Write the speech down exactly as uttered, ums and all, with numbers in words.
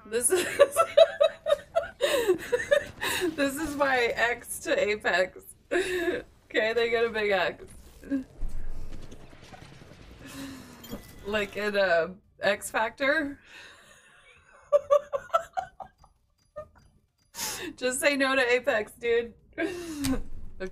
This is this is my X to Apex. Okay, they get a big X. Like in a X Factor. Just say no to Apex, dude.